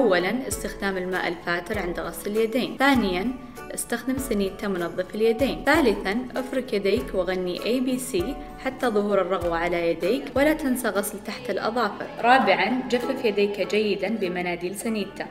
أولاً استخدام الماء الفاتر عند غسل اليدين. ثانياً استخدم سنيتا منظف اليدين. ثالثاً افرك يديك وغني ABC حتى ظهور الرغوة على يديك، ولا تنسى غسل تحت الأظافر. رابعاً جفف يديك جيداً بمناديل سنيتا.